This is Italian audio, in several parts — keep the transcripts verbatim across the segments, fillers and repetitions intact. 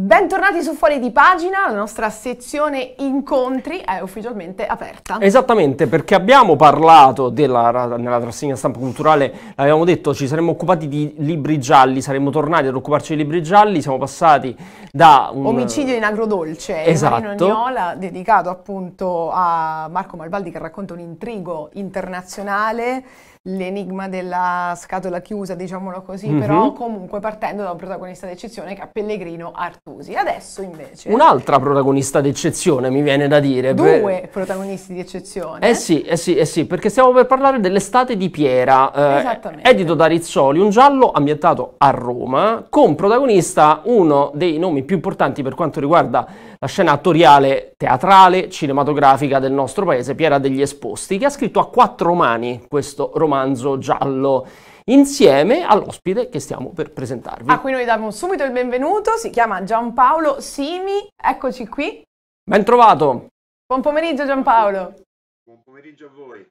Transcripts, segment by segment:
Bentornati su Fuori di Pagina, la nostra sezione incontri è ufficialmente aperta. Esattamente, perché abbiamo parlato della, nella rassegna stampa culturale, avevamo detto ci saremmo occupati di libri gialli, saremmo tornati ad occuparci di libri gialli, siamo passati da un... Omicidio in Agrodolce, esatto. di Marino Agnola, dedicato appunto a Marco Malvaldi, che racconta un intrigo internazionale, l'enigma della scatola chiusa, diciamolo così, mm-hmm. però comunque partendo da un protagonista d'eccezione che è Pellegrino Artusi. Adesso invece... Un'altra protagonista d'eccezione, mi viene da dire. Due per... protagonisti di eccezione. Eh sì, eh sì, eh sì, perché stiamo per parlare dell'Estate di Piera, eh, Esattamente. edito da Rizzoli, un giallo ambientato a Roma, con protagonista uno dei nomi più importanti per quanto riguarda la scena attoriale, teatrale, cinematografica del nostro paese, Piera degli Esposti, che ha scritto a quattro mani questo romanzo giallo, insieme all'ospite che stiamo per presentarvi. A cui noi diamo subito il benvenuto, si chiama Giampaolo Simi, eccoci qui. Ben trovato. Buon pomeriggio Giampaolo. Buon pomeriggio a voi.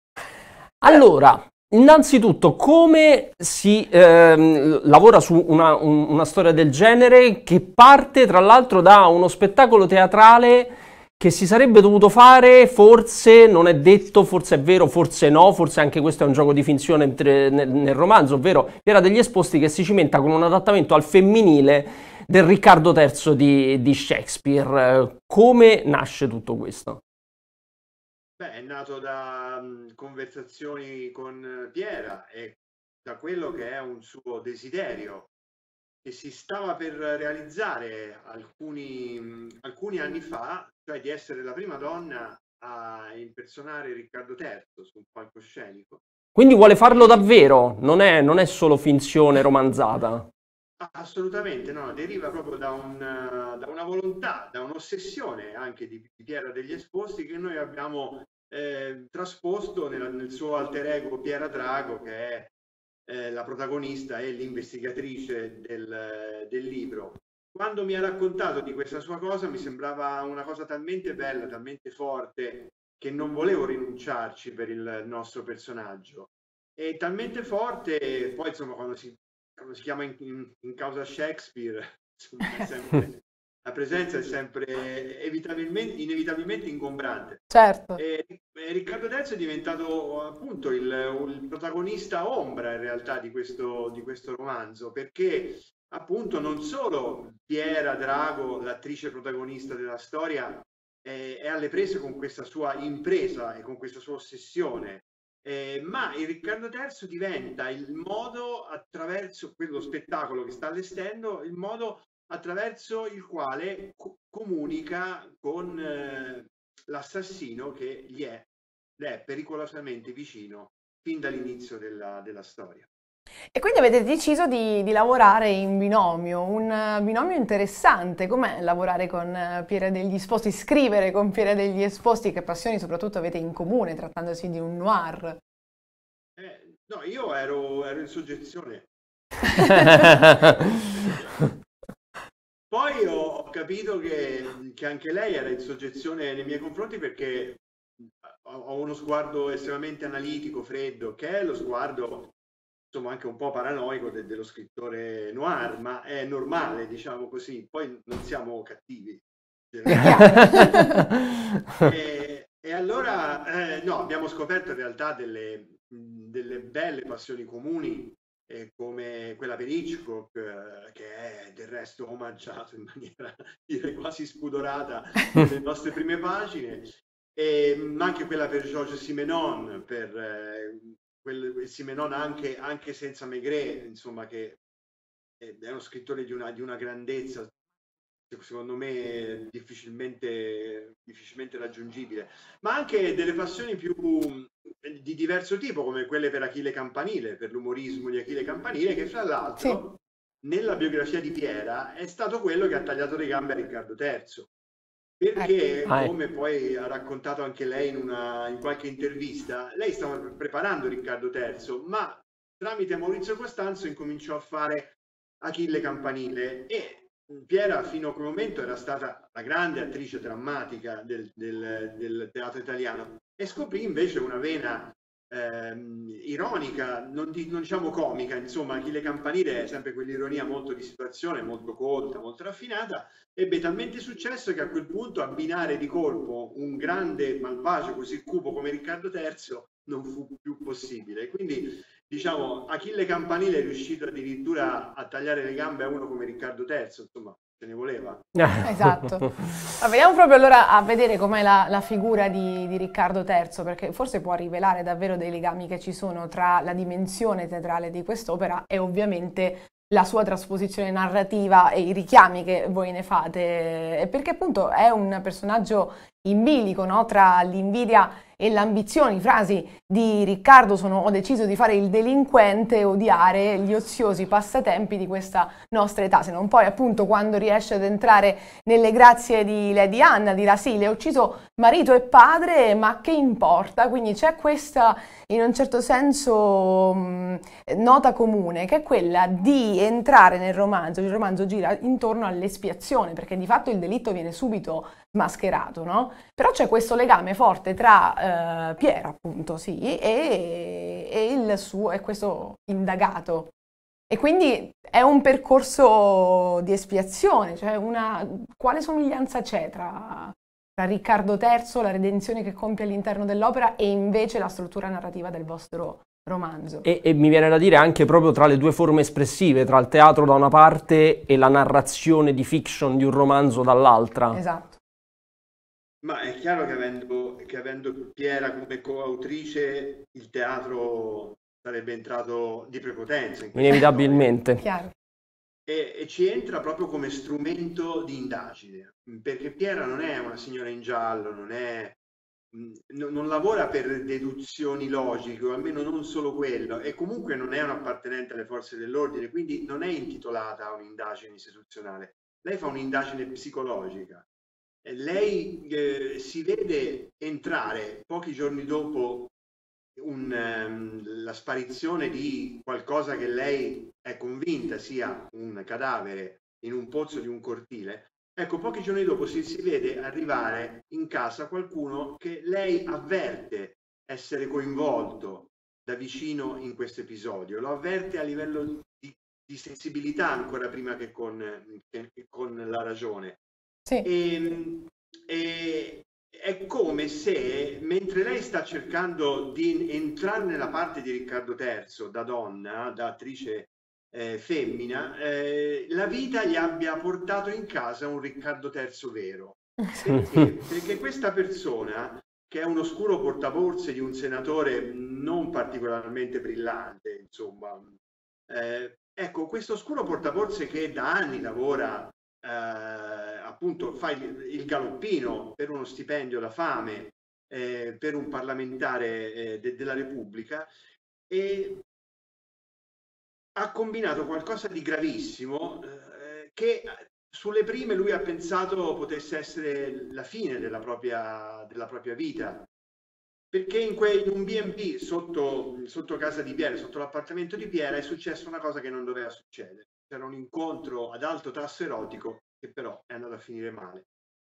Allora, innanzitutto, come si ehm, lavora su una, un, una storia del genere che parte tra l'altro da uno spettacolo teatrale che si sarebbe dovuto fare, forse non è detto, forse è vero, forse no, forse anche questo è un gioco di finzione nel, nel romanzo, ovvero Piera degli Esposti, che si cimenta con un adattamento al femminile del Riccardo terzo di, di Shakespeare. Come nasce tutto questo? Beh, è nato da um, conversazioni con Piera e da quello che è un suo desiderio che si stava per realizzare alcuni, alcuni anni fa, cioè di essere la prima donna a impersonare Riccardo terzo su un palcoscenico. Quindi vuole farlo davvero, non è, non è solo finzione romanzata. Assolutamente no, deriva proprio da, un, da una volontà, da un'ossessione anche di, di Piera degli Esposti che noi abbiamo eh, trasposto nel, nel suo alter ego Piera Drago, che è eh, la protagonista e l'investigatrice del, del libro. Quando mi ha raccontato di questa sua cosa mi sembrava una cosa talmente bella, talmente forte, che non volevo rinunciarci per il nostro personaggio. E talmente forte, poi insomma quando si quando si chiama in, in, in causa Shakespeare, insomma, è sempre, la presenza è sempre evitabilmente, inevitabilmente ingombrante. Certo. E, e Riccardo terzo è diventato appunto il, il protagonista ombra in realtà di questo, di questo romanzo, perché appunto non solo Piera Drago, l'attrice protagonista della storia, è, è alle prese con questa sua impresa e con questa sua ossessione, Eh, ma il Riccardo terzo diventa il modo attraverso quello spettacolo che sta allestendo, il modo attraverso il quale co comunica con eh, l'assassino che gli è, gli è pericolosamente vicino fin dall'inizio della, della storia. E quindi avete deciso di, di lavorare in binomio, un binomio interessante. Com'è lavorare con Piera degli Esposti, scrivere con Piera degli Esposti? Che passioni soprattutto avete in comune, trattandosi di un noir? Eh, no, io ero, ero in soggezione. Poi ho, ho capito che, che anche lei era in soggezione nei miei confronti, perché ho, ho uno sguardo estremamente analitico, freddo, che è lo sguardo insomma anche un po' paranoico de dello scrittore noir, ma è normale, diciamo così, poi non siamo cattivi. e, e allora eh, no, abbiamo scoperto in realtà delle, delle belle passioni comuni, eh, come quella per Hitchcock, eh, che è del resto omaggiato in maniera direi quasi spudorata nelle nostre prime pagine, e, ma anche quella per Georges Simenon, per eh, quel Simenon anche, anche senza Maigret, insomma, che è uno scrittore di una, di una grandezza secondo me difficilmente, difficilmente raggiungibile, ma anche delle passioni più di diverso tipo, come quelle per Achille Campanile, per l'umorismo di Achille Campanile, che fra l'altro sì. nella biografia di Piera è stato quello che ha tagliato le gambe a Riccardo terzo. Perché, come poi ha raccontato anche lei in, una, in qualche intervista, lei stava preparando Riccardo terzo, ma tramite Maurizio Costanzo incominciò a fare Achille Campanile, e Piera fino a quel momento era stata la grande attrice drammatica del, del, del teatro italiano, e scoprì invece una vena ehm, ironica, non, di, non diciamo comica, insomma Achille Campanile è sempre quell'ironia molto di situazione, molto colta, molto raffinata, ebbe talmente successo che a quel punto abbinare di colpo un grande malvagio così cupo come Riccardo terzo non fu più possibile. Quindi diciamo Achille Campanile è riuscito addirittura a tagliare le gambe a uno come Riccardo terzo, insomma se ne voleva. Esatto. Ma vediamo proprio allora a vedere com'è la, la figura di, di Riccardo terzo, perché forse può rivelare davvero dei legami che ci sono tra la dimensione teatrale di quest'opera e ovviamente la sua trasposizione narrativa e i richiami che voi ne fate, perché appunto è un personaggio in bilico, no? Tra l'invidia e l'ambizione. Le frasi di Riccardo sono: ho deciso di fare il delinquente e odiare gli oziosi passatempi di questa nostra età, se non poi appunto quando riesce ad entrare nelle grazie di Lady Anna dirà sì, le ho ucciso marito e padre, ma che importa? Quindi c'è questa in un certo senso mh, nota comune, che è quella di entrare nel romanzo. Il romanzo gira intorno all'espiazione, perché di fatto il delitto viene subito mascherato, no? Però c'è questo legame forte tra eh, Piera, appunto, sì, e, e il suo, e questo indagato. E quindi è un percorso di espiazione, cioè una, quale somiglianza c'è tra, tra Riccardo terzo, la redenzione che compie all'interno dell'opera, e invece la struttura narrativa del vostro romanzo? E, e mi viene da dire anche proprio tra le due forme espressive, tra il teatro da una parte e la narrazione di fiction di un romanzo dall'altra. Esatto. Ma è chiaro che avendo, che avendo Piera come coautrice, il teatro sarebbe entrato di prepotenza. Inevitabilmente. Chiaro. E, e ci entra proprio come strumento di indagine, perché Piera non è una signora in giallo, non, è, non, non lavora per deduzioni logiche, o almeno non solo quello, e comunque non è un appartenente alle forze dell'ordine, quindi non è intitolata a un'indagine istituzionale. Lei fa un'indagine psicologica. Lei eh, si vede entrare pochi giorni dopo un, um, la sparizione di qualcosa che lei è convinta sia un cadavere in un pozzo di un cortile. Ecco, pochi giorni dopo si, si vede arrivare in casa qualcuno che lei avverte essere coinvolto da vicino in questo episodio, lo avverte a livello di, di sensibilità ancora prima che con, che, che con la ragione. Sì. E, e, è come se, mentre lei sta cercando di entrare nella parte di Riccardo terzo da donna, da attrice eh, femmina, eh, la vita gli abbia portato in casa un Riccardo terzo vero. Perché? Perché questa persona, che è un oscuro portaborse di un senatore non particolarmente brillante, insomma, eh, ecco, questo oscuro portaborse che da anni lavora Eh, appunto fa il, il galoppino per uno stipendio da fame eh, per un parlamentare eh, de, della Repubblica, e ha combinato qualcosa di gravissimo eh, che sulle prime lui ha pensato potesse essere la fine della propria, della propria vita, perché in, que, in un B and B sotto, sotto casa di Piera, sotto l'appartamento di Piera, è successa una cosa che non doveva succedere. C'era un incontro ad alto tasso erotico che però è andato a finire male.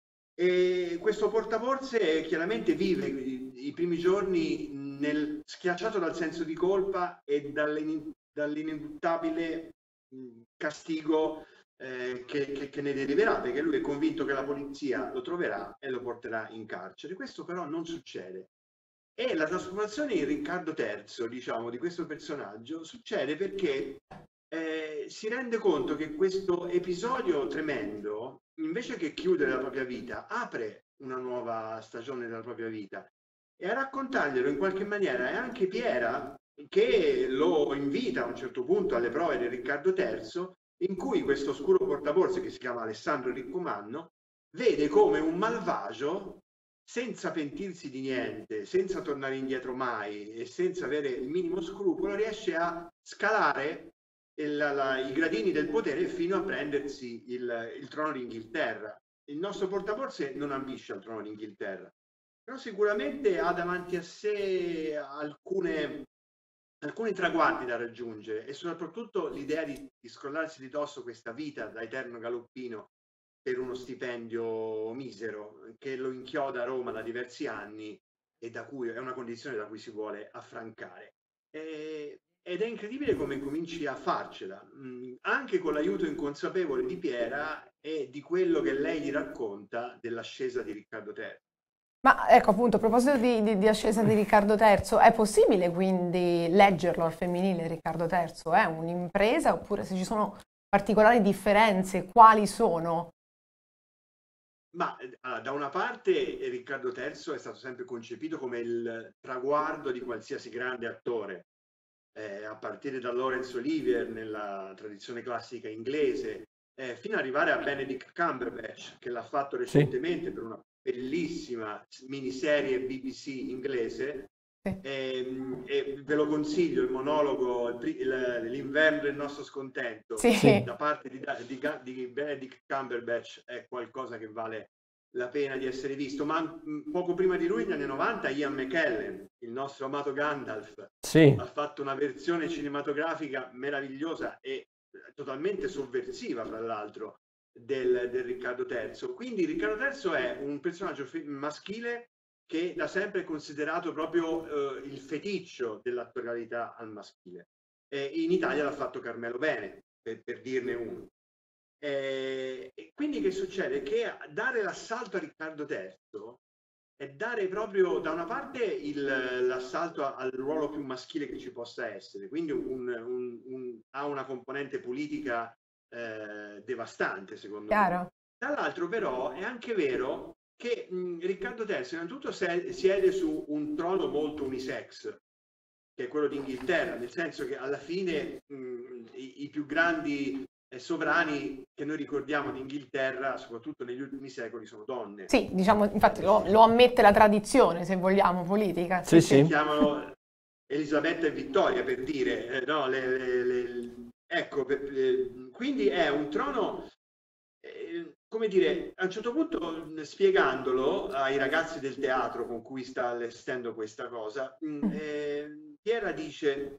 E questo portaborse chiaramente vive i, i primi giorni nel, schiacciato dal senso di colpa e dall'ineluttabile castigo eh, che, che, che ne deriverà, perché lui è convinto che la polizia lo troverà e lo porterà in carcere. Questo però non succede. E la trasformazione in Riccardo terzo, diciamo, di questo personaggio succede perché Eh, si rende conto che questo episodio tremendo, invece che chiudere la propria vita, apre una nuova stagione della propria vita, e a raccontarglielo in qualche maniera è anche Piera, che lo invita a un certo punto alle prove del Riccardo terzo, in cui questo oscuro portaborse, che si chiama Alessandro Riccomanno, vede come un malvagio, senza pentirsi di niente, senza tornare indietro mai e senza avere il minimo scrupolo, riesce a scalare Il, la, i gradini del potere fino a prendersi il, il trono d'Inghilterra. Il nostro portaborse non ambisce al trono d'Inghilterra, però sicuramente ha davanti a sé alcune, alcuni traguardi da raggiungere, e soprattutto l'idea di, di scrollarsi di dosso questa vita da eterno galoppino per uno stipendio misero che lo inchioda a Roma da diversi anni e da cui è una condizione da cui si vuole affrancare. E, ed è incredibile come cominci a farcela, mh, anche con l'aiuto inconsapevole di Piera e di quello che lei gli racconta dell'ascesa di Riccardo terzo. Ma ecco, appunto, a proposito di, di, di ascesa di Riccardo terzo, è possibile quindi leggerlo al femminile Riccardo terzo? È un'impresa, oppure se ci sono particolari differenze, quali sono? Ma ah, da una parte Riccardo terzo è stato sempre concepito come il traguardo di qualsiasi grande attore, eh, a partire da Laurence Olivier nella tradizione classica inglese, eh, fino ad arrivare a Benedict Cumberbatch, che l'ha fatto recentemente sì. per una bellissima miniserie B B C inglese. Sì. E, e ve lo consiglio, il monologo L'inverno del nostro scontento sì. da parte di, di, di Benedict Cumberbatch è qualcosa che vale la pena di essere visto. Ma poco prima di lui, negli anni novanta, Ian McKellen, il nostro amato Gandalf, sì. ha fatto una versione cinematografica meravigliosa e totalmente sovversiva, fra l'altro, del, del Riccardo terzo. Quindi Riccardo terzo è un personaggio maschile che da sempre è considerato proprio eh, il feticcio dell'attorialità al maschile. E in Italia l'ha fatto Carmelo Bene, per, per dirne uno. E, e quindi che succede? Che dare l'assalto a Riccardo terzo è dare proprio da una parte l'assalto al ruolo più maschile che ci possa essere, quindi un, un, un, ha una componente politica eh, devastante, secondo Chiaro. me. Dall'altro però è anche vero che mh, Riccardo terzo innanzitutto siede su un trono molto unisex, che è quello d'Inghilterra, nel senso che alla fine mh, i, i più grandi eh, sovrani che noi ricordiamo d'Inghilterra, soprattutto negli ultimi secoli, sono donne. Sì, diciamo, infatti lo, lo ammette la tradizione, se vogliamo, politica. Sì, sì. Si chiamano Elisabetta e Vittoria, per dire, eh, no, le, le, le, ecco, per, eh, quindi è un trono... Eh, come dire, a un certo punto, spiegandolo ai ragazzi del teatro con cui sta allestendo questa cosa, eh, Piera dice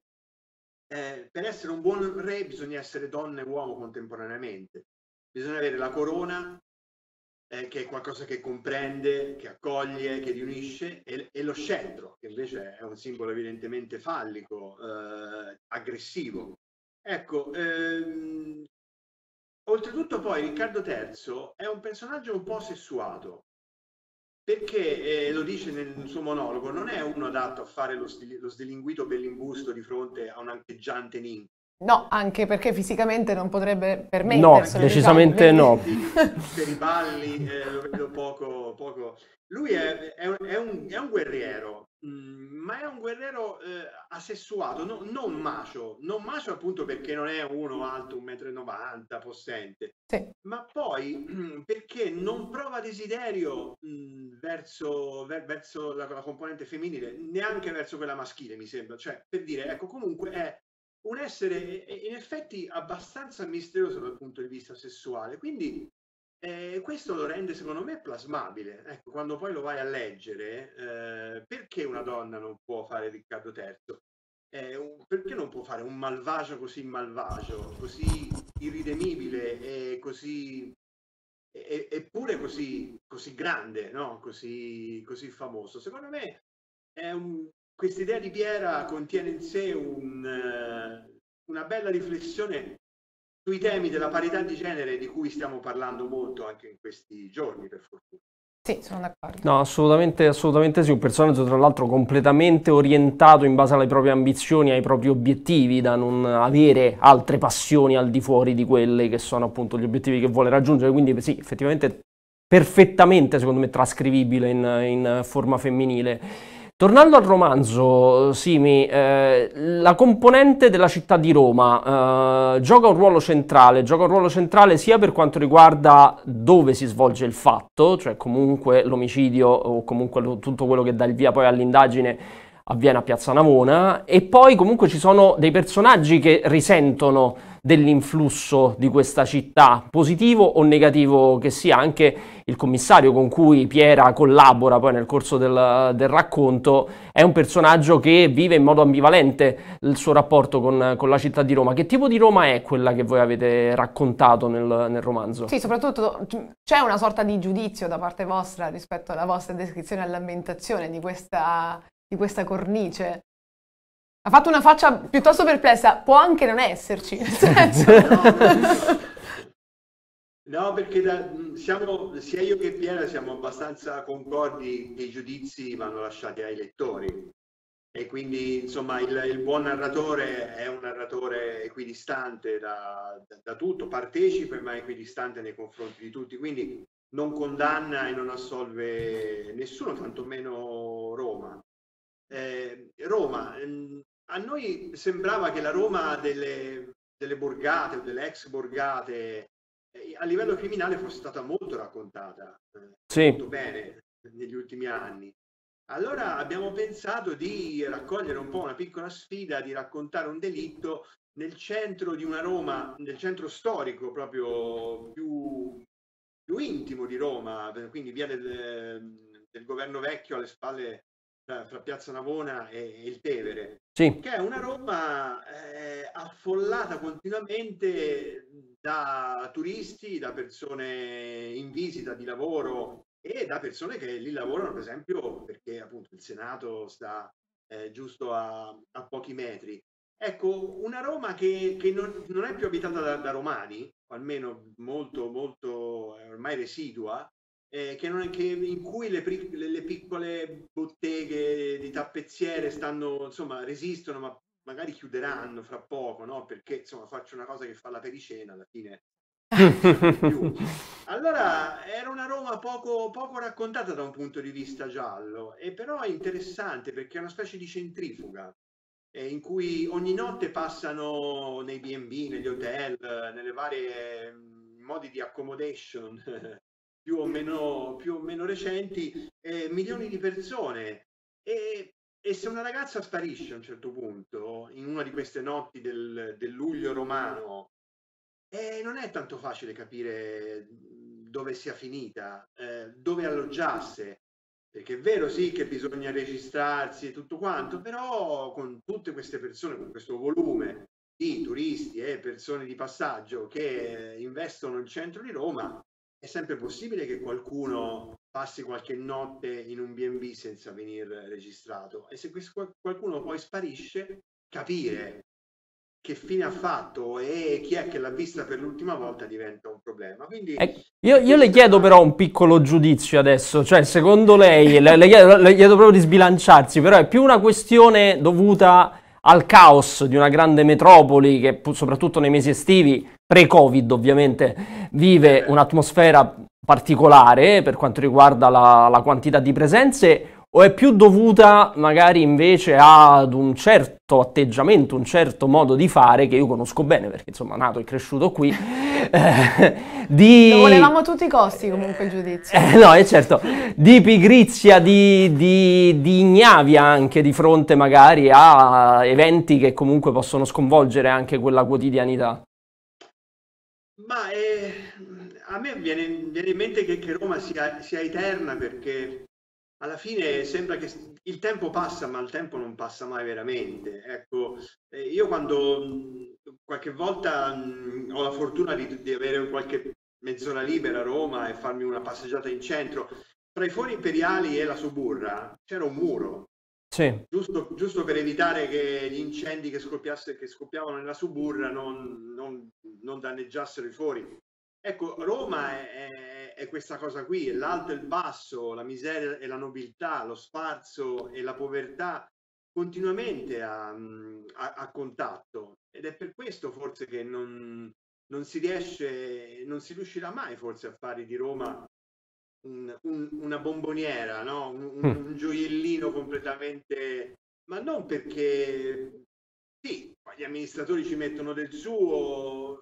eh, per essere un buon re bisogna essere donna e uomo contemporaneamente, bisogna avere la corona eh, che è qualcosa che comprende, che accoglie, che riunisce, e, e lo scettro, che invece è un simbolo evidentemente fallico, eh, aggressivo. Ecco, ehm, oltretutto poi Riccardo terzo è un personaggio un po' sessuato, perché, eh, lo dice nel suo monologo, non è uno adatto a fare lo, lo sdelinguito bellimbusto di fronte a un ancheggiante ninfa. No, anche perché fisicamente non potrebbe permetterselo. No, decisamente diciamo. no. Per i balli eh, lo vedo poco... poco. Lui è, è, un, è, un, è un guerriero, mh, ma è un guerriero eh, asessuato, no, non macio, non macio appunto perché non è uno alto un metro e novanta, possente, sì. ma poi mh, perché non prova desiderio mh, verso, ver, verso la, la componente femminile, neanche verso quella maschile, mi sembra. Cioè, per dire, ecco, comunque è un essere in effetti abbastanza misterioso dal punto di vista sessuale, quindi Eh, questo lo rende secondo me plasmabile. Ecco, quando poi lo vai a leggere, eh, perché una donna non può fare Riccardo terzo? Eh, un, perché non può fare un malvagio così malvagio, così irridemibile e così e, eppure così, così grande, no? Così, così famoso? Secondo me è un, quest'idea di Piera contiene in sé un, uh, una bella riflessione sui temi della parità di genere di cui stiamo parlando molto anche in questi giorni, per fortuna. Sì, sono d'accordo. No, assolutamente, assolutamente sì, un personaggio tra l'altro completamente orientato in base alle proprie ambizioni, ai propri obiettivi, da non avere altre passioni al di fuori di quelle che sono appunto gli obiettivi che vuole raggiungere, quindi sì, effettivamente perfettamente secondo me trascrivibile in, in forma femminile. Tornando al romanzo, Simi, eh, la componente della città di Roma eh, gioca un ruolo centrale, gioca un ruolo centrale sia per quanto riguarda dove si svolge il fatto, cioè comunque l'omicidio o comunque lo, tutto quello che dà il via poi all'indagine avviene a Piazza Navona, e poi comunque ci sono dei personaggi che risentono dell'influsso di questa città, positivo o negativo che sia. Anche il commissario con cui Piera collabora poi nel corso del, del racconto è un personaggio che vive in modo ambivalente il suo rapporto con, con la città di Roma. Che tipo di Roma è quella che voi avete raccontato nel, nel romanzo? Sì, soprattutto c'è una sorta di giudizio da parte vostra rispetto alla vostra descrizione e all'ambientazione di questa, di questa cornice. Ha fatto una faccia piuttosto perplessa, può anche non esserci, nel senso. No, perché da, siamo, sia io che Piera siamo abbastanza concordi che i giudizi vanno lasciati ai lettori e quindi insomma il, il buon narratore è un narratore equidistante da, da, da tutto, partecipe ma equidistante nei confronti di tutti, quindi non condanna e non assolve nessuno, tantomeno Roma. Eh, Roma, a noi sembrava che la Roma delle, delle borgate o delle ex borgate a livello criminale fosse stata molto raccontata, sì. molto bene negli ultimi anni. Allora abbiamo pensato di raccogliere un po' una piccola sfida, di raccontare un delitto nel centro di una Roma, nel centro storico proprio più, più intimo di Roma, quindi via del, del Governo Vecchio alle spalle fra, fra Piazza Navona e, e il Tevere, sì. che è una Roma eh, affollata continuamente da turisti, da persone in visita di lavoro e da persone che lì lavorano, per esempio, perché appunto il Senato sta eh, giusto a, a pochi metri. Ecco, una Roma che, che non, non è più abitata da, da romani, o almeno molto, molto eh, ormai residua, eh, che non è, che, in cui le, le, le piccole botteghe di tappezziere stanno, insomma, resistono, ma magari chiuderanno fra poco, no? Perché insomma faccio una cosa che fa la pericena alla fine. Allora era una Roma poco, poco raccontata da un punto di vista giallo, e però è interessante perché è una specie di centrifuga eh, in cui ogni notte passano nei B and B, negli hotel, nelle varie mh, modi di accommodation più o meno, più o meno recenti, eh, milioni di persone. E E se una ragazza sparisce a un certo punto, in una di queste notti del, del luglio romano, eh, non è tanto facile capire dove sia finita, eh, dove alloggiasse, perché è vero sì che bisogna registrarsi e tutto quanto, però con tutte queste persone, con questo volume di turisti e persone di passaggio che investono il centro di Roma, è sempre possibile che qualcuno passi qualche notte in un B and B senza venir registrato, e se questo qualcuno poi sparisce, capire che fine ha fatto e chi è che l'ha vista per l'ultima volta diventa un problema. Quindi eh, io, io le chiedo però un piccolo giudizio adesso, cioè secondo lei, le, le, chiedo, le chiedo proprio di sbilanciarsi, però è più una questione dovuta al caos di una grande metropoli che soprattutto nei mesi estivi, pre-Covid ovviamente, vive un'atmosfera particolare per quanto riguarda la, la quantità di presenze, o è più dovuta magari invece ad un certo atteggiamento, un certo modo di fare che io conosco bene perché insomma nato e cresciuto qui, eh, di... Lo volevamo a tutti i costi comunque il giudizio. Eh, no, è certo, di pigrizia, di, di, di ignavia anche di fronte magari a eventi che comunque possono sconvolgere anche quella quotidianità. Ma eh, a me viene, viene in mente che, che Roma sia, sia eterna, perché alla fine sembra che il tempo passa, ma il tempo non passa mai veramente. Ecco, eh, io quando mh, qualche volta mh, ho la fortuna di, di avere qualche mezz'ora libera a Roma e farmi una passeggiata in centro, tra i fori imperiali e la Suburra c'era un muro. Sì. Giusto, giusto per evitare che gli incendi che, che scoppiavano nella Suburra non, non, non danneggiassero i fori. Ecco, Roma è, è, è questa cosa qui, l'alto e il basso, la miseria e la nobiltà, lo sfarzo e la povertà continuamente a, a, a contatto, ed è per questo forse che non, non si riesce, non si riuscirà mai forse a fare di Roma Un, un, una bomboniera, no? un, un, un gioiellino completamente, ma non perché sì, gli amministratori ci mettono del suo,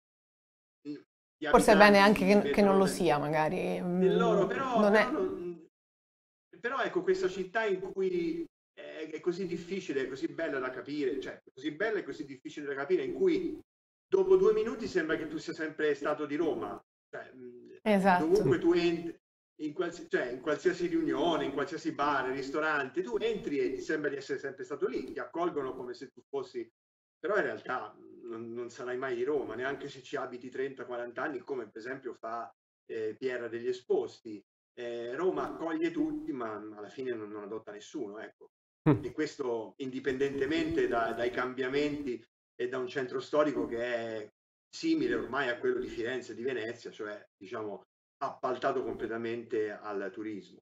forse è bene anche che, che non lo sia magari del loro, però, non però, è... non, però ecco, questa città in cui è, è così difficile, è così bella da capire, cioè così bella e così difficile da capire, in cui dopo due minuti sembra che tu sia sempre stato di Roma. Cioè, esatto. Dovunque tu entri, in, qualsi, cioè, in qualsiasi riunione, in qualsiasi bar, ristorante, tu entri e ti sembra di essere sempre stato lì, ti accolgono come se tu fossi, però in realtà non, non sarai mai di Roma, neanche se ci abiti trenta quaranta anni, come per esempio fa eh, Piera degli Esposti. Eh, Roma accoglie tutti, ma alla fine non, non adotta nessuno, ecco. Mm. E questo indipendentemente da, dai cambiamenti e da un centro storico che è simile ormai a quello di Firenze e di Venezia, cioè diciamo appaltato completamente al turismo.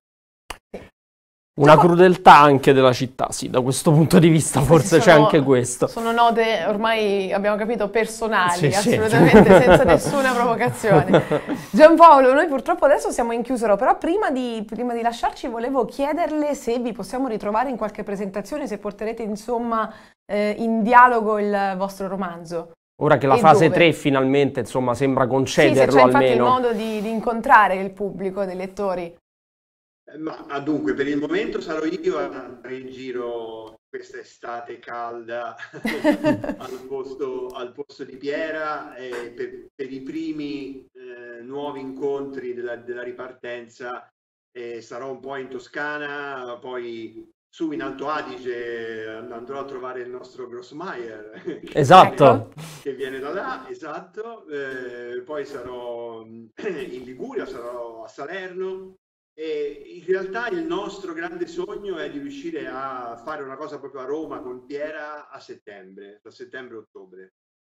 Una crudeltà anche della città, sì, da questo punto di vista forse c'è anche questo. Sono note ormai, abbiamo capito, personali, sì, assolutamente, sì. senza nessuna provocazione. Giampaolo, noi purtroppo adesso siamo in chiusura, però prima di, prima di lasciarci volevo chiederle se vi possiamo ritrovare in qualche presentazione, se porterete insomma eh, in dialogo il vostro romanzo. Ora che la e fase dove? tre finalmente insomma sembra concederlo sì, se c'è infatti almeno. il modo di, di incontrare il pubblico dei lettori. Ma dunque, per il momento sarò io a andare in giro quest'estate calda al, posto, al posto di Piera e per, per i primi eh, nuovi incontri della, della ripartenza eh, sarò un po' in Toscana, poi su in Alto Adige andrò a trovare il nostro Grossmeier esatto. che, che viene da là, esatto, eh, poi sarò in Liguria, sarò a Salerno. E in realtà il nostro grande sogno è di riuscire a fare una cosa proprio a Roma con Piera a settembre, da settembre-ottobre,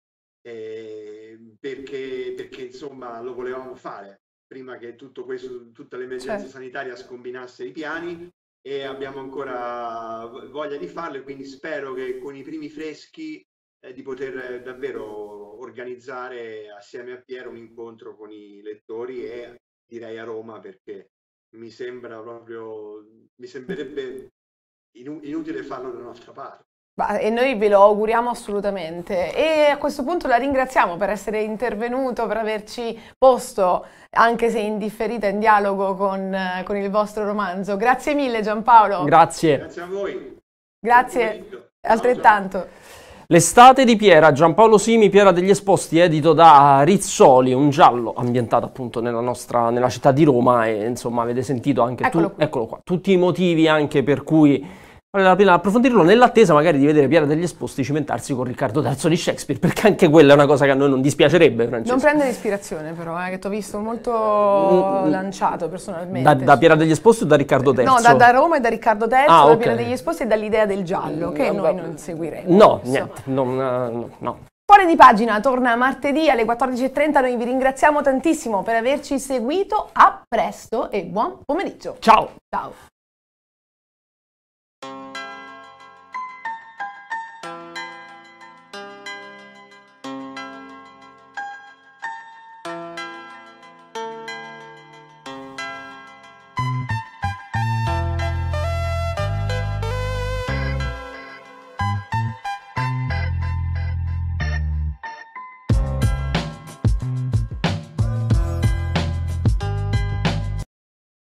eh, perché, perché insomma lo volevamo fare prima che tutto questo, tutta l'emergenza certo. sanitaria scombinasse i piani e abbiamo ancora voglia di farlo e quindi spero che con i primi freschi eh, di poter davvero organizzare assieme a Piera un incontro con i lettori e direi a Roma perché mi sembra proprio, mi sembrerebbe inutile farlo da un'altra parte. Bah, e noi ve lo auguriamo assolutamente e a questo punto la ringraziamo per essere intervenuto, per averci posto, anche se in differita, in dialogo con, con il vostro romanzo. Grazie mille Giampaolo. Grazie. Grazie a voi. Grazie, altrettanto. Ciao. L'estate di Piera, Giampaolo Simi, Piera degli Esposti, edito da Rizzoli, un giallo ambientato appunto nella nostra nella città di Roma e insomma avete sentito anche eccolo, tu, qui. eccolo qua, tutti i motivi anche per cui vale la pena approfondirlo nell'attesa magari di vedere Piera degli Esposti cimentarsi con Riccardo terzo di Shakespeare, perché anche quella è una cosa che a noi non dispiacerebbe, Francesco. Non prendere ispirazione però, eh, che ti ho visto molto mm, lanciato personalmente. Da, da Piera degli Esposti o da Riccardo terzo? No, da, da Roma e da Riccardo terzo, ah, da okay. Piera degli Esposti e dall'idea del giallo, che no, noi non seguiremo. No, adesso. niente, non, no, no. Fuori di pagina torna martedì alle quattordici e trenta, noi vi ringraziamo tantissimo per averci seguito, a presto e buon pomeriggio. Ciao! Ciao!